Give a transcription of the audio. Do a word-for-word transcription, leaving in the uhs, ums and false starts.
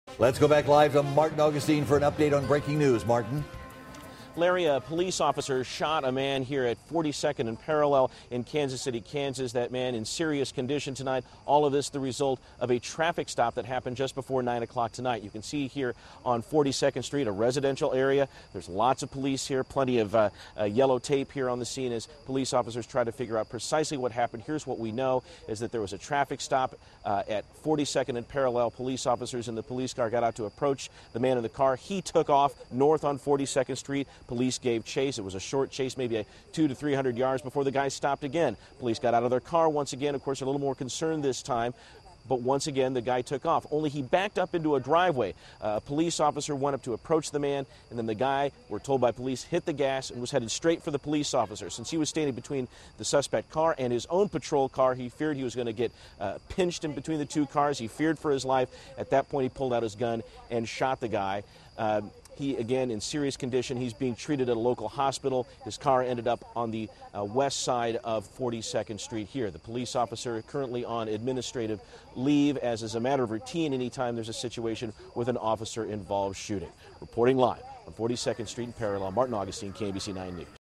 Let's go back live to Martin Augustine for an update on breaking news. Martin. Larry, a police officer shot a man here at forty-second and Parallel in Kansas City, Kansas. That man in serious condition tonight. All of this the result of a traffic stop that happened just before nine o'clock tonight. You can see here on forty-second Street, a residential area. There's lots of police here, plenty of uh, uh, yellow tape here on the scene as police officers try to figure out precisely what happened. Here's what we know is that there was a traffic stop uh, at forty-second and Parallel. Police officers in the police car got out to approach the man in the car. He took off north on forty-second Street. Police gave chase. It was a short chase, maybe a two to three hundred yards before the guy stopped again. Police got out of their car once again. Of course, a little more concerned this time. But once again, the guy took off. Only he backed up into a driveway. Uh, a police officer went up to approach the man, and then the guy, we're told by police, hit the gas and was headed straight for the police officer. Since he was standing between the suspect car and his own patrol car, he feared he was going to get uh, pinched in between the two cars. He feared for his life. At that point, he pulled out his gun and shot the guy. Uh, He, again, in serious condition. He's being treated at a local hospital. His car ended up on the uh, west side of forty-second Street here. The police officer currently on administrative leave, as is a matter of routine anytime there's a situation with an officer-involved shooting. Reporting live on forty-second Street and Parallel, Martin Augustine, K M B C nine News.